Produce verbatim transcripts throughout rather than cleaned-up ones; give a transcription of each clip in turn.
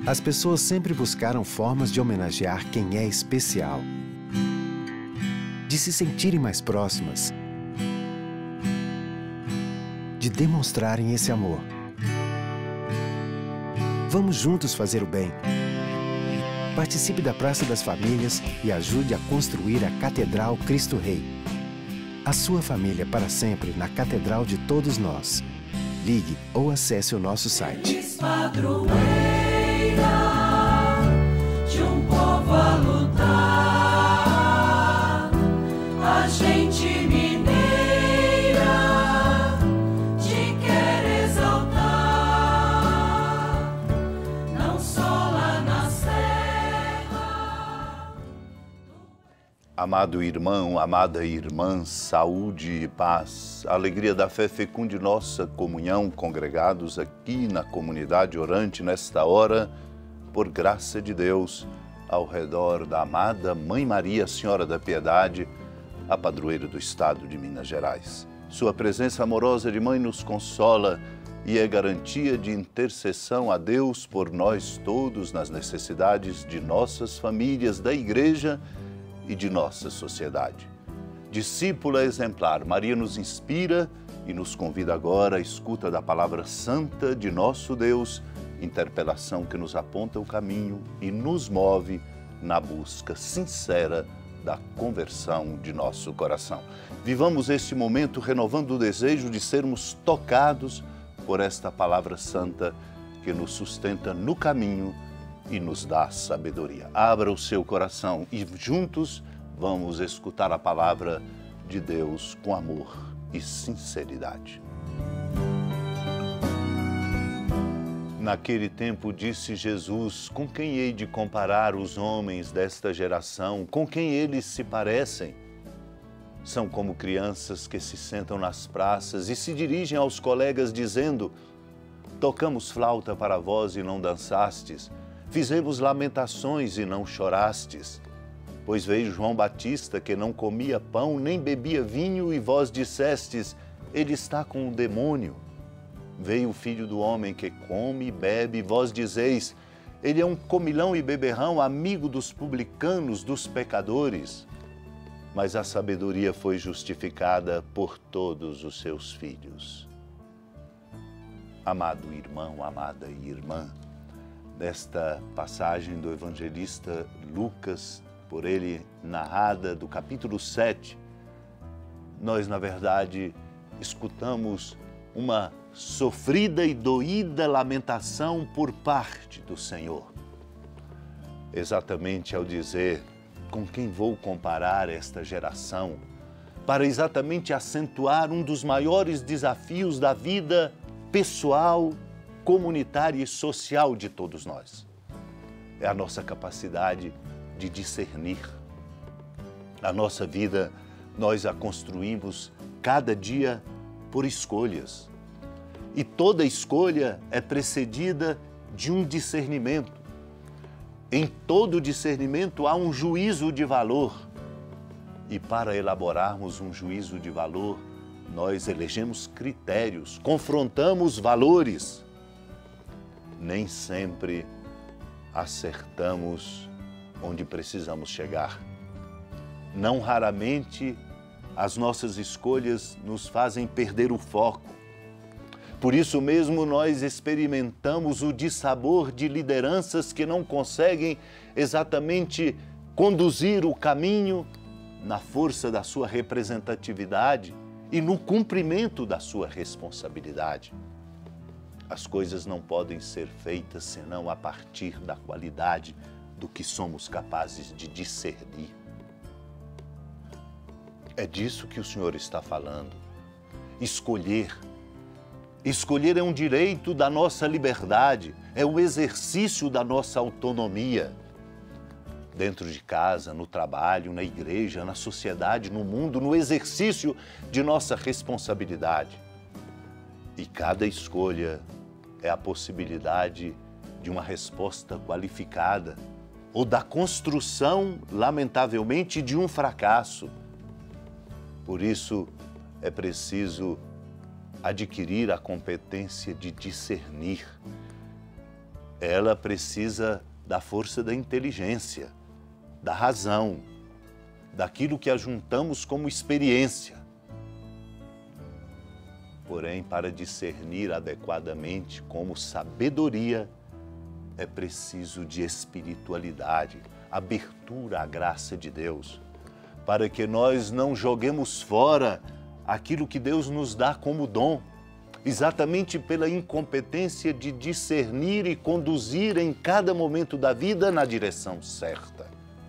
As pessoas sempre buscaram formas de homenagear quem é especial, de se sentirem mais próximas, de demonstrarem esse amor. Vamos juntos fazer o bem. Participe da Praça das Famílias e ajude a construir a Catedral Cristo Rei. A sua família para sempre na Catedral de todos nós. Ligue ou acesse o nosso site. Padroeira de um povo a lutar, a gente mineira te quer exaltar, não só lá na serra. Amado irmão, amada irmã, saúde e paz, a alegria da fé fecunde nossa comunhão, congregados aqui na comunidade orante nesta hora, por graça de Deus, ao redor da amada Mãe Maria, Senhora da Piedade, a padroeira do estado de Minas Gerais. Sua presença amorosa de Mãe nos consola e é garantia de intercessão a Deus por nós todos nas necessidades de nossas famílias, da Igreja e de nossa sociedade. Discípula exemplar, Maria nos inspira e nos convida agora à escuta da palavra santa de nosso Deus, interpelação que nos aponta o caminho e nos move na busca sincera da conversão de nosso coração. Vivamos este momento renovando o desejo de sermos tocados por esta palavra santa que nos sustenta no caminho e nos dá sabedoria. Abra o seu coração e juntos vamos escutar a palavra de Deus com amor e sinceridade. Naquele tempo disse Jesus: com quem hei de comparar os homens desta geração? Com quem eles se parecem? São como crianças que se sentam nas praças e se dirigem aos colegas dizendo: tocamos flauta para vós e não dançastes, fizemos lamentações e não chorastes. Pois veio João Batista, que não comia pão nem bebia vinho, e vós dissestes: ele está com o demônio. Veio o Filho do Homem, que come e bebe, e vós dizeis: ele é um comilão e beberrão, amigo dos publicanos, dos pecadores. Mas a sabedoria foi justificada por todos os seus filhos. Amado irmão, amada irmã, desta passagem do evangelista Lucas, por ele narrada, do capítulo sete, nós, na verdade, escutamos uma sofrida e doída lamentação por parte do Senhor. Exatamente ao dizer: com quem vou comparar esta geração? Para exatamente acentuar um dos maiores desafios da vida pessoal, comunitária e social de todos nós. É a nossa capacidade de discernir. A nossa vida, nós a construímos cada dia por escolhas. E toda escolha é precedida de um discernimento. Em todo discernimento há um juízo de valor. E para elaborarmos um juízo de valor, nós elegemos critérios, confrontamos valores. Nem sempre acertamos onde precisamos chegar. Não raramente as nossas escolhas nos fazem perder o foco. Por isso mesmo nós experimentamos o dissabor de lideranças que não conseguem exatamente conduzir o caminho na força da sua representatividade e no cumprimento da sua responsabilidade. As coisas não podem ser feitas senão a partir da qualidade do que somos capazes de discernir. É disso que o Senhor está falando. Escolher. Escolher é um direito da nossa liberdade, é um exercício da nossa autonomia. Dentro de casa, no trabalho, na igreja, na sociedade, no mundo, no exercício de nossa responsabilidade. E cada escolha é a possibilidade de uma resposta qualificada ou da construção, lamentavelmente, de um fracasso. Por isso, é preciso adquirir a competência de discernir. ela precisa da força da inteligência, da razão, daquilo que ajuntamos como experiência. Porém, para discernir adequadamente como sabedoria, é preciso de espiritualidade, abertura à graça de Deus, para que nós não joguemos fora aquilo que Deus nos dá como dom, exatamente pela incompetência de discernir e conduzir em cada momento da vida na direção certa.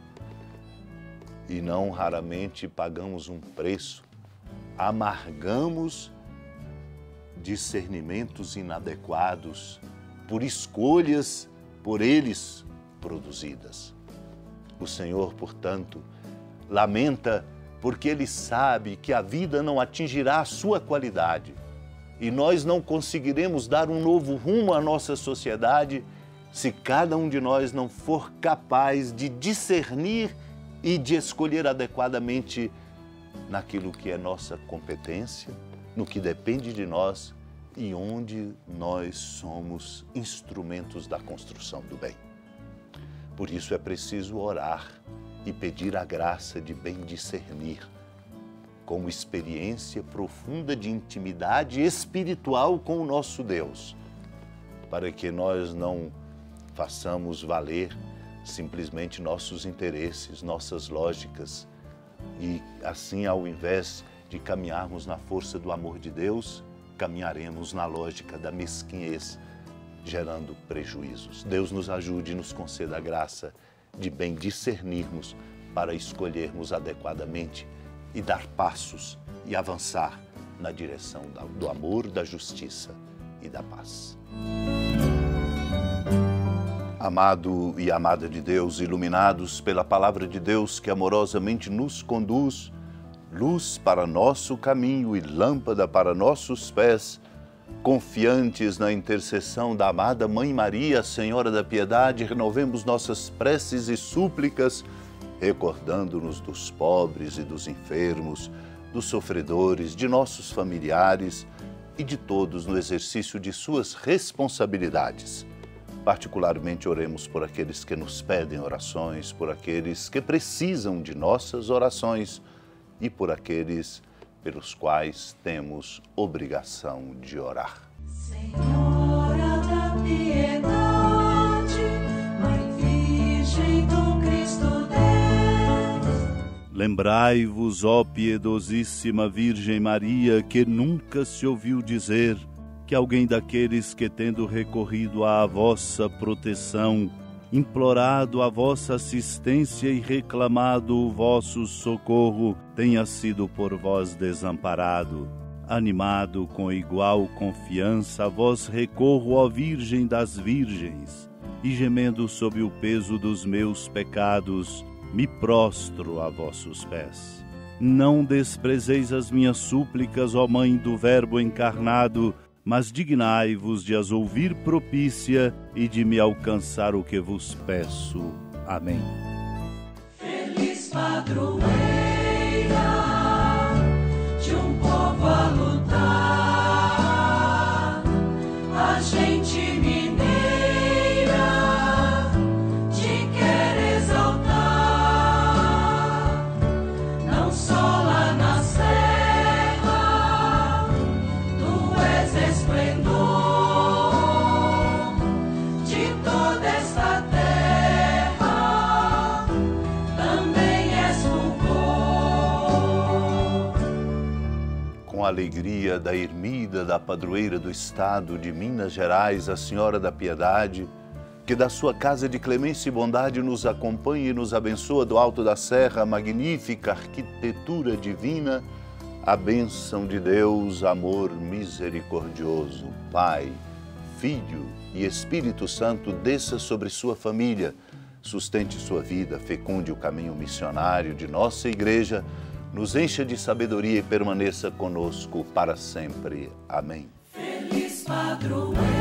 E não raramente pagamos um preço, amargamos discernimentos inadequados por escolhas por eles produzidas. O Senhor, portanto, lamenta porque Ele sabe que a vida não atingirá a sua qualidade e nós não conseguiremos dar um novo rumo à nossa sociedade se cada um de nós não for capaz de discernir e de escolher adequadamente naquilo que é nossa competência, no que depende de nós e onde nós somos instrumentos da construção do bem. Por isso é preciso orar e pedir a graça de bem discernir, com experiência profunda de intimidade espiritual com o nosso Deus, para que nós não façamos valer simplesmente nossos interesses, nossas lógicas, e assim, ao invés de caminharmos na força do amor de Deus, caminharemos na lógica da mesquinhez, gerando prejuízos. Deus nos ajude e nos conceda a graça de bem discernirmos para escolhermos adequadamente e dar passos e avançar na direção do amor, da justiça e da paz. Amado e amada de Deus, iluminados pela palavra de Deus que amorosamente nos conduz, luz para nosso caminho e lâmpada para nossos pés, confiantes na intercessão da amada Mãe Maria, Senhora da Piedade, renovemos nossas preces e súplicas, recordando-nos dos pobres e dos enfermos, dos sofredores, de nossos familiares e de todos no exercício de suas responsabilidades. Particularmente oremos por aqueles que nos pedem orações, por aqueles que precisam de nossas orações e por aqueles pelos quais temos obrigação de orar. Senhora da piedade, Mãe Virgem do Cristo Deus. Lembrai-vos, ó piedosíssima Virgem Maria, que nunca se ouviu dizer que alguém daqueles que, tendo recorrido à vossa proteção, implorado a vossa assistência e reclamado o vosso socorro, tenha sido por vós desamparado. Animado com igual confiança, a vós recorro, ó Virgem das Virgens, e gemendo sob o peso dos meus pecados, me prostro a vossos pés. Não desprezeis as minhas súplicas, ó Mãe do Verbo encarnado, mas dignai-vos de as ouvir propícia e de me alcançar o que vos peço. Amém. Feliz padroeira de um povo a lutar, a gente mineira te quer exaltar, não só lá na serra, tu és esplendor de toda esta terra, também és fulgor. Com a alegria da ermida da padroeira do estado de Minas Gerais, a Senhora da Piedade, que da sua casa de clemência e bondade nos acompanhe e nos abençoa do alto da serra, a magnífica arquitetura divina, a bênção de Deus, amor misericordioso, Pai, Filho e Espírito Santo, desça sobre sua família, sustente sua vida, fecunde o caminho missionário de nossa igreja, nos encha de sabedoria e permaneça conosco para sempre. Amém. Feliz padroeira